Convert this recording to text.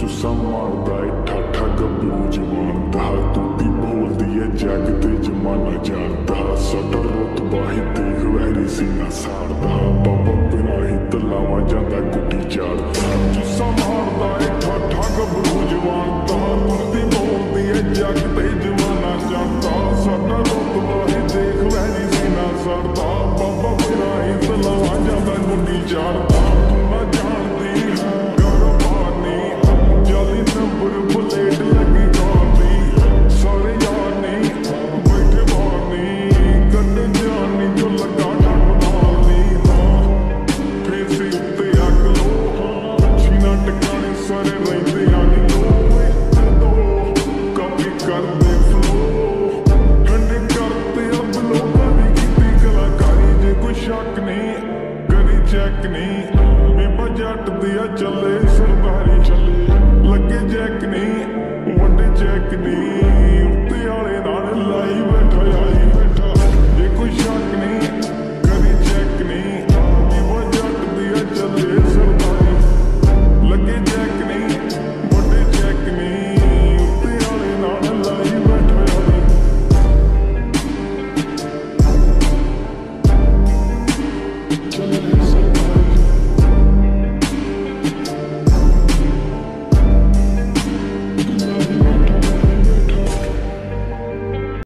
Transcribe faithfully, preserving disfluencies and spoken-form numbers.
ਜੁੱਸਾ ਮਾਰਦਾ ਏ ਠਾਠਾ ਗੱਭਰੂ ਜਵਾਨ ਦਾ ਤੂਤੀ ਬੋਲਦੀ ਏ ਜੱਗ ਤੇ ਜਮਾਨਾ ਜਾਣਦਾ ਸਾਡਾ ਰੁਤਬਾ ਹੀ ਦੇਖ ਵਹਿਰੀ ਸੀਨਾ ਸਾੜਦਾ ਬਾਬਾ ਬਿਨਾਂ ਹੀ ਤਲਾਵਾਂ ਜਾਂਦਾ ਗੁੱਡੀ ਚਾੜਦਾ ਜੁੱਸਾ ਮਾਰਦਾ ਏ ਠਾਠਾ ਗੱਭਰੂ ਜਵਾਨ ਦਾ ਤੂਤੀ ਬੋਲਦੀ ਏ ਜੱਗ ਤੇ ਜਮਾਨਾ ਜਾਣਦਾ ਸਾਡਾ ਰੁਤਬਾ ਹੀ ਦੇਖ ਵਹਿਰੀ ਸੀਨਾ ਸਾੜਦਾ ਬਾਬਾ ਬਿਨਾਂ ਹੀ ਤਲਾਵਾਂ ਜਾਂਦਾ ਗੁੱਡੀ ਚਾੜਦਾ ਤੂੰ ਨਾ ਜਾਣਦੀ ਨੰਬਰ ਬੁਲੇਟ ਲੱਗੀ ਗਾਉਂਦੀ ਸਾਰੇ ਯਾਰ ਨਹੀਂ ਬੈਠੇ ਬਾਹਰ ਨਹੀਂ ਕੱਢੇ ਜਾਨੀ ਜੋ ਲੱਗਾ ਡਰ ਬਣਾਉਣੀ ਹਾਂ ਫੇਸੀ ਉੱਤੇ ਅੱਗ ਲੋ ਅੱਛੀ ਨਾ ਟਿਕਾਣੇ ਸਾਰੇ ਰਹਿੰਦੇ ਆ